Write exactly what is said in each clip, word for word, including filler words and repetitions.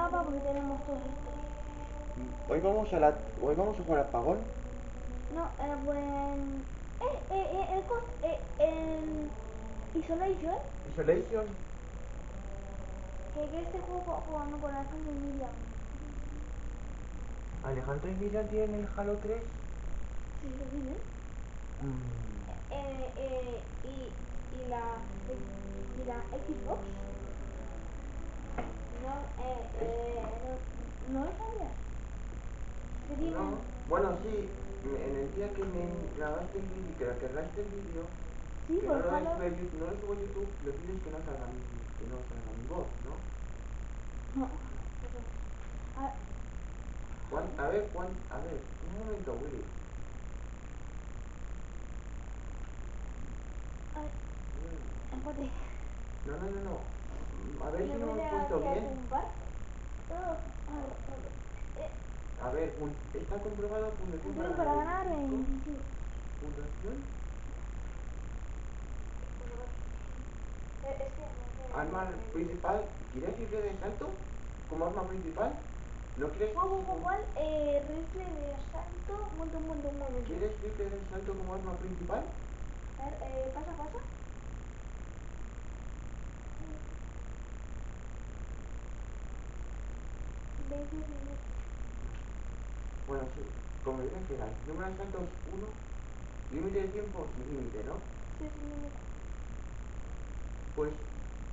mapa porque tenemos todo este. Hoy vamos a la, hoy vamos a jugar al Pagón. No, eh, buen... Eh, eh, eh, el cost... Eh, en... Isolation. Isolation. Que, que este juego ju- jugando con Alejandro y Miriam. Alejandro y Miriam tienen el Halo tres. Sí, lo tienen. Mm, Eh, eh, y, y la... Y la Xbox. No, eh, eh, no, no lo sabías. Que tienen... no. Bueno, sí. me- En el día que me grabaste el vídeo, que cargaste el vídeo, Sí, que por no lo, Halo. sube a YouTube, no lo subo a YouTube, le pides que no salga mi, que no salga mi voz, ¿no? No. A, ¿Cuán- a ver, cuán, a ver, un momento, Willy. a, empate. No, no, no, no. Mm, A ver si Me lo voy hemos a puesto aquí a bien. tumbar. Oh, oh, oh. Eh, A ver, pun- está comprobado puntuación para Puntuación para ganar ganar veinticinco. veinticinco. Puntuación. Eh, es que no sé. Arma principal. ¿Quieres rifle de salto como arma principal? ¿No quieres, ¿Cuál, cuál, cuál? Eh, rifle de asalto. Un momento, un momento, un momento. ¿quieres rifle de salto como arma principal? A ver, eh, pasa, pasa. veinte, veinte. Bueno, sí, como bien queráis. Número de saltos uno. Límite de tiempo sin límite, ¿no? Sí, sí, mira. Pues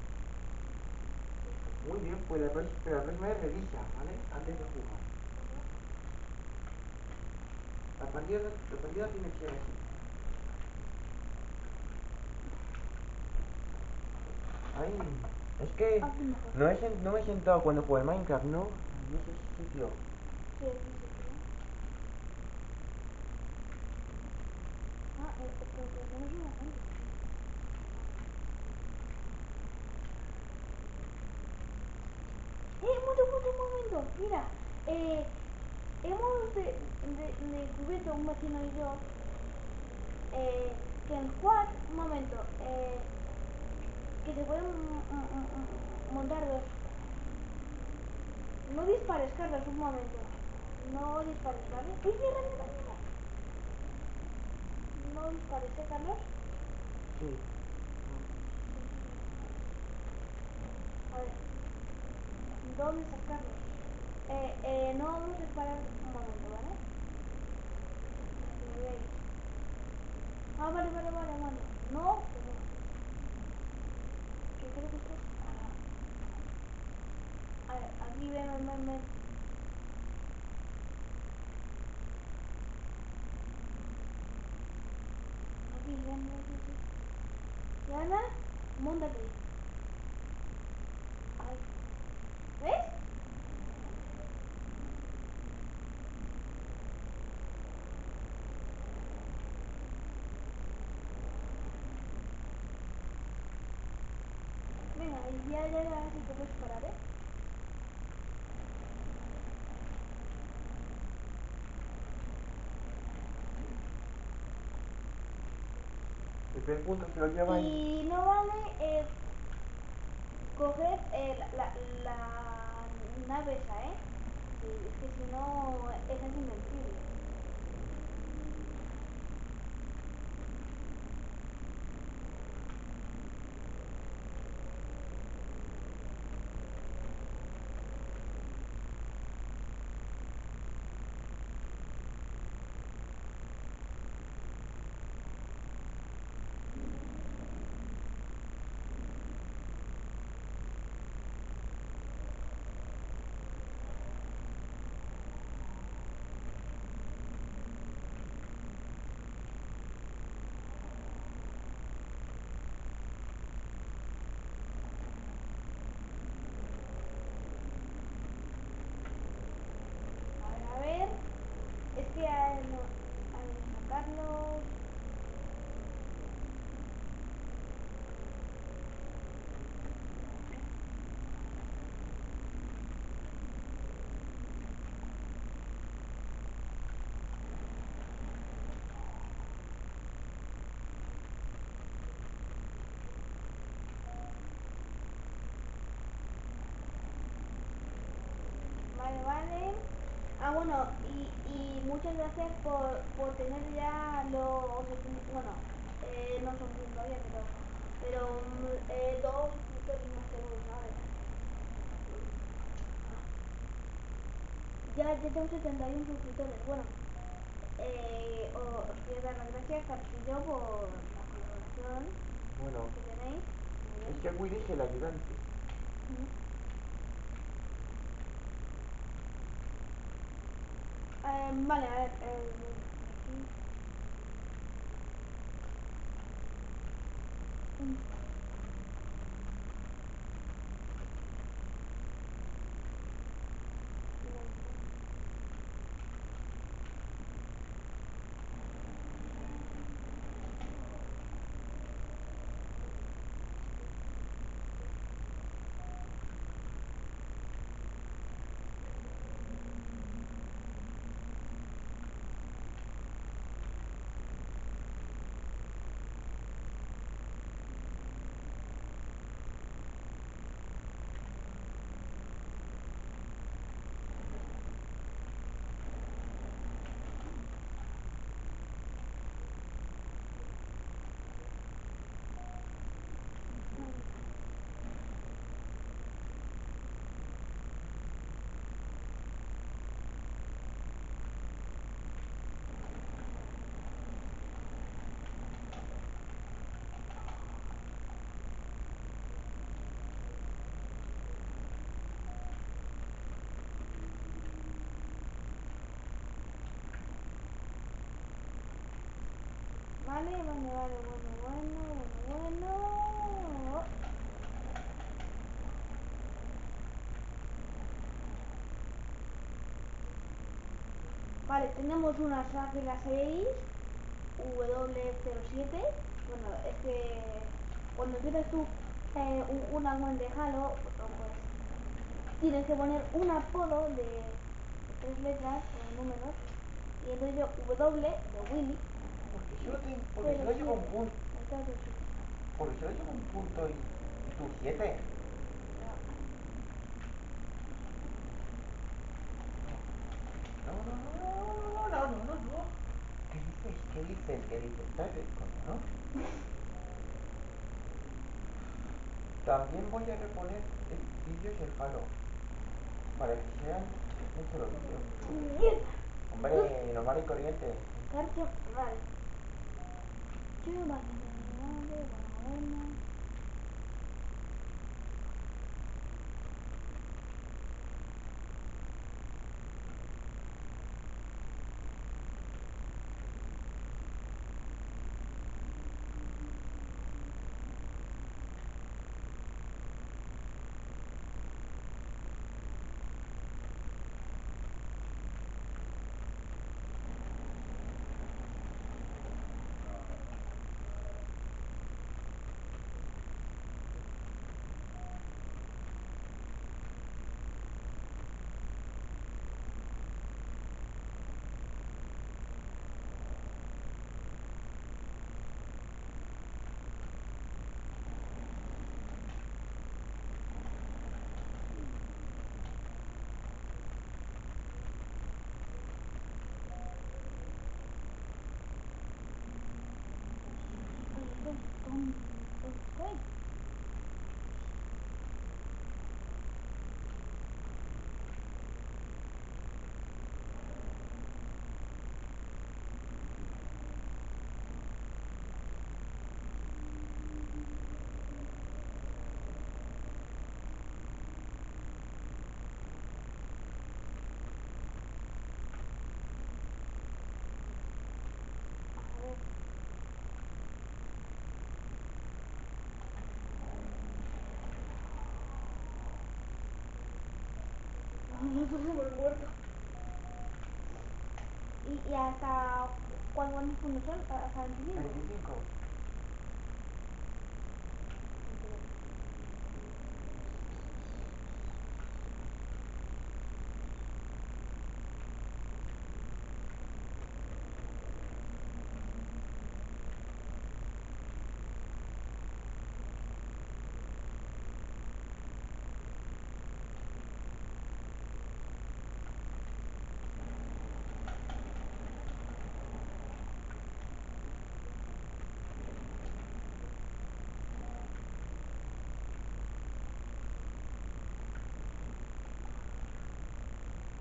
muy bien, pues la próxima, pero la próxima vez revisa, ¿vale? Antes de jugar. La partida, la partida tiene que ser así. Ay, es que Aquí mejor. no, he, sen- no me he sentado cuando jugué Minecraft, ¿no? No sé si sitio. Sí, aquí sí, sí. Ah, eh, pero que no es una gente. Eh, un momento, un momento, un momento. Mira, eh, hemos de, de, descubierto un vecino y yo eh, que en Juan, un momento, eh, que se pueden m- m- m- montar dos. No dispares, Carlos, un momento. No dispares, ¿vale? ¡Uy, mierda, mierda, mierda! No dispares, ¿eh, Carlos? Sí. A ver, ¿dónde está Carlos? Eh, eh, no vamos a disparar un momento, ¿vale? Que me veis. Ah, vale, vale, vale, vale. No, que no. Que creo que esto es... A, a ver, aquí ven, ven, ven, ven. Aquí, ven, ven, ven, ven. Y ahora, móntate. Ay. ¿Ves? Venga, y ya, ya, ya, si te puedes parar, ¿eh? El primer punto se lo lleva y... Y no vale eh, coger eh, la, la, la nave esa, ¿eh? Sí, es que si no, esa es invencible. Ah, bueno, y, y muchas gracias por, por tener ya los, bueno, eh, no son cien todavía, pero, pero mm, eh, dos suscriptores más que vos, ¿sabes? Ya, ya tengo setenta y uno suscriptores. Bueno, eh, os, os quiero dar las gracias, Carlillo, por la colaboración Bueno, que tenéis. Muy bien. es que Willy es el ayudante. Ujú. Eh, vale, a ver. Eh, aquí. Mm. Vale, vale, vale, bueno, bueno, bueno, bueno. Vale, tenemos unas águilas seis, W cero siete. Bueno, es que cuando empiezas tú eh, un- una cuenta de Halo, pues tienes que poner un apodo de, de tres letras o números. Y entonces yo W de Willy. Porque solo, te, porque solo llega un punto. Porque solo llega un punto y, y tú siete. No, no, no, no, no, no, no, no, no. ¿Qué dices? ¿Qué dices? ¿Qué dices? Estás de coña, ¿no? También voy a reponer el- vídeos en Halo. Para que sean un solo vídeo. ¡Mierda! Hombre, normal y corriente. Carcho, vale. Yo, vale, vale, vale, bueno, bueno. ¿Dónde estoy? A ver. Nosotros hemos muerto. ¿Y, y hasta cuándo nos pone sol? ¿Hasta veinticinco? veinticinco.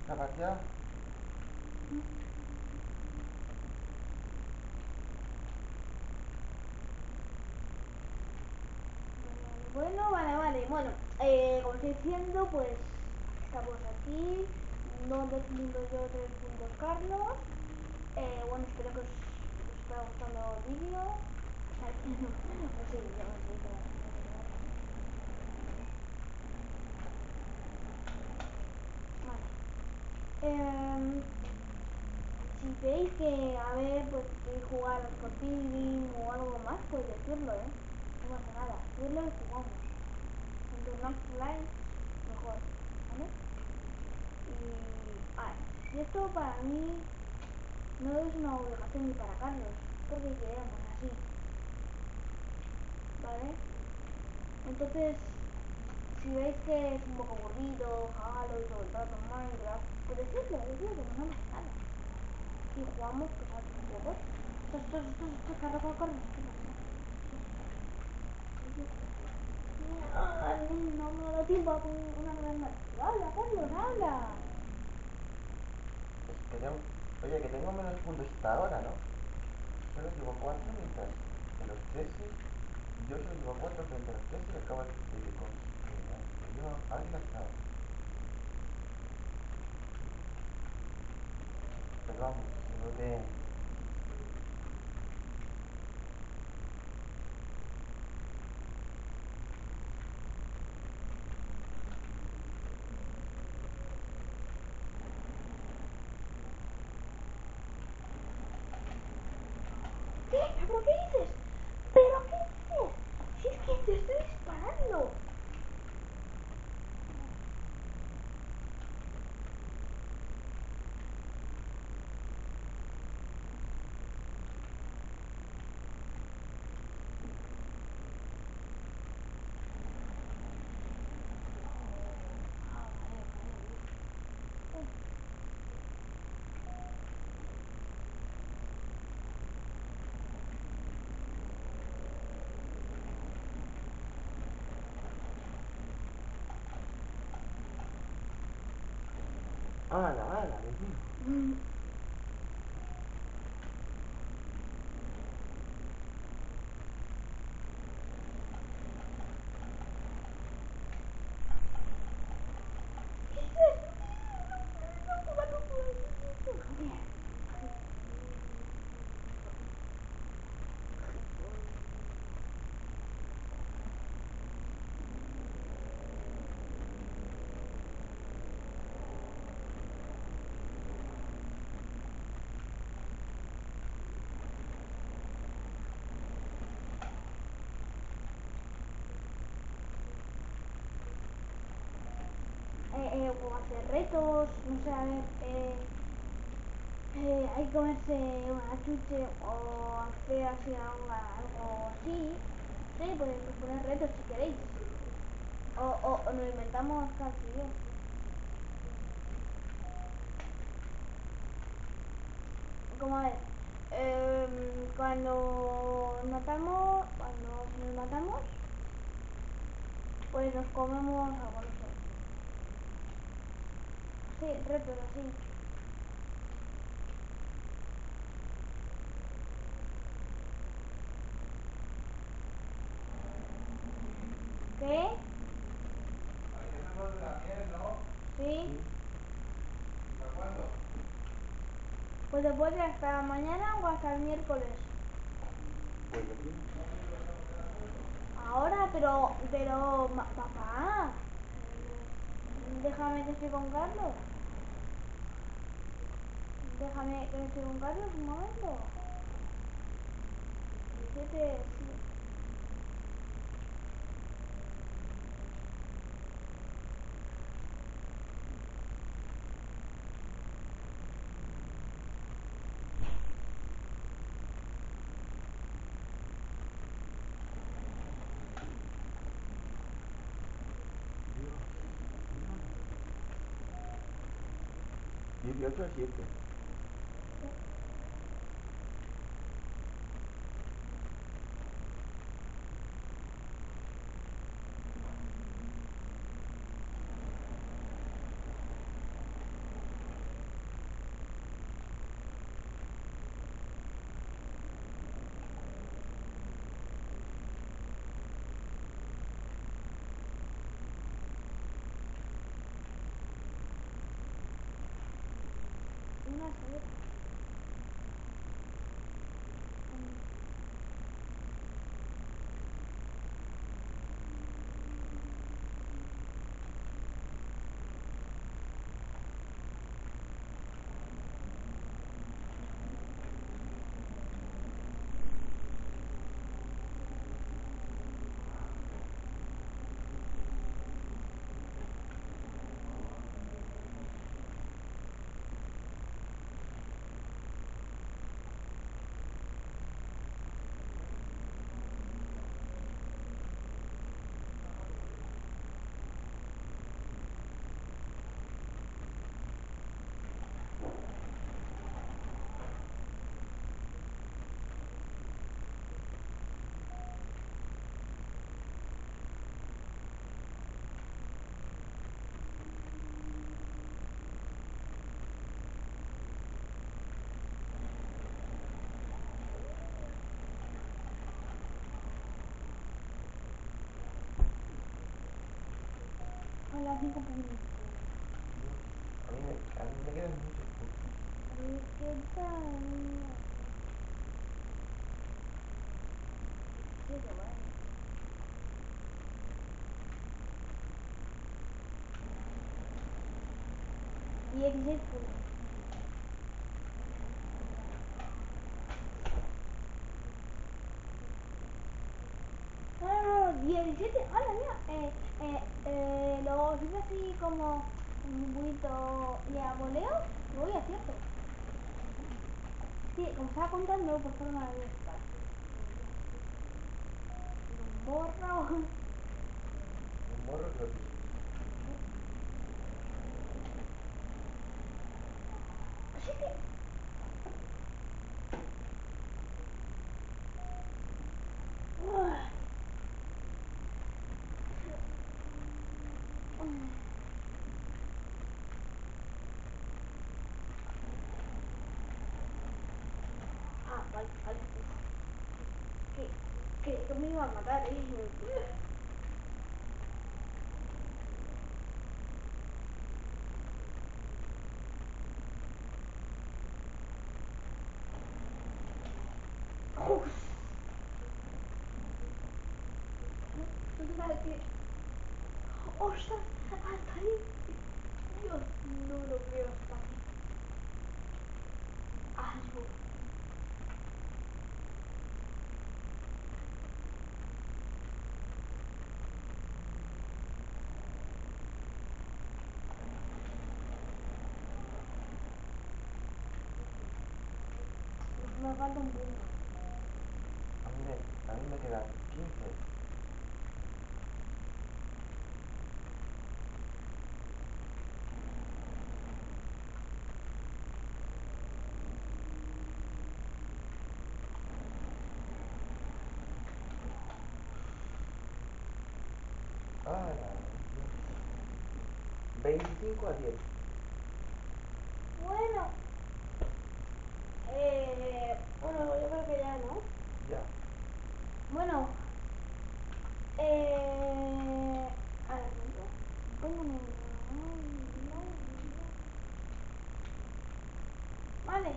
¿La partida? Bueno, vale, vale. Bueno, eh, como estoy diciendo, pues estamos aquí. No dos puntos yo, tres puntos Carlos. Eh, bueno, espero que os, os esté gustando el vídeo. Pues sí, yo sí, pero... Vale. Eh, si veis que, a ver, pues queréis jugar al Scorpion o algo más, pues decirlo, ¿eh? No pasa nada. Decirlo y jugamos. Cuanto más likes, mejor, ¿vale? Y, a ver, si esto para mí no es una obligación ni para Carlos, porque queremos así, ¿vale? Entonces, si veis que es un poco aburrido, Halo y todo el rato Minecraft, pues decirlo, decirlo, que no pasa nada. Y jugamos pues a otros juegos. Esto, esto, esto, esto, Carlos, Carlos, Carlos, ¿qué pasa? Ah, no me ha dado tiempo a poner una vez más. Habla, Carlos, habla. Que tengo... Oye, que tengo menos puntos hasta ahora, ¿no? Solo llevo cuatro mientras que los Chelsea... Yo solo llevo cuatro frente a los Chelsea y acabo de conseguir... Yo, a ver qué hasta ahora. Pues vamos, creo que... ¿Qué? ¿Pero qué dices? ¿Pero qué dices? Si es que te estoy disparando. Ah, vale, vale. ¡Hala, hala, Dios mío! Mm. ¿Qué dices? Eh, eh, o hacer retos, no sé, a ver, eh, eh, hay que comerse una chuche o hacer así algo, algo así. Sí, podéis poner retos si queréis. O, o, o nos inventamos casi yo. Como a ver, eh, cuando matamos, cuando nos matamos, pues nos comemos algo, no sé. Sí, retos así. ¿Qué? Hay que hacerlo de la miel, ¿no? Sí. ¿Y para cuándo? Pues después de hasta mañana o hasta el miércoles. Pues aquí... ¿No has podido esa poner de acuerdo? Ahora, pero, pero, ma- papá, déjame que estoy con Carlos. Déjame que estoy con Carlos un momento. Siete, sí. Dios, Dios. dieciocho a siete. ver. A las cinco puntos. A mí me, a mí me quedan muchos puntos. A ver qué tal. Sí, lo vale. dieciséis puntos. No, no, no, diecisiete. Hola, mira. Eh, eh, eh, luego si es así como un buito y a voleo, me voy a cierto. Sí, como estaba contando, pues por una vez. Vale. Un morro. Un morro que lo tienes. Siete. Ah, vale, vale. Que, que, que me iba a matar, eh. Uf. La que... ¡Ostras! Hasta ahí. Dios, no lo creo hasta aquí. Ah, no. Me falta un punto. A mí me, a mí me quedan quince. Ah, Dios. veinticinco a diez. Bueno. Eh, bueno, yo creo que ya, ¿no? Ya. Bueno. Eh... A ver, ¿no? Póngame... Vale.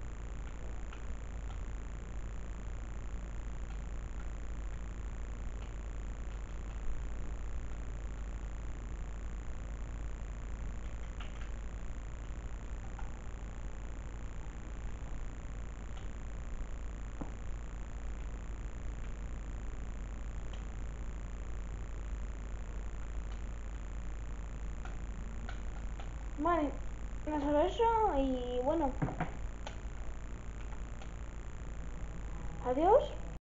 Vale, no solo eso y bueno. Adiós.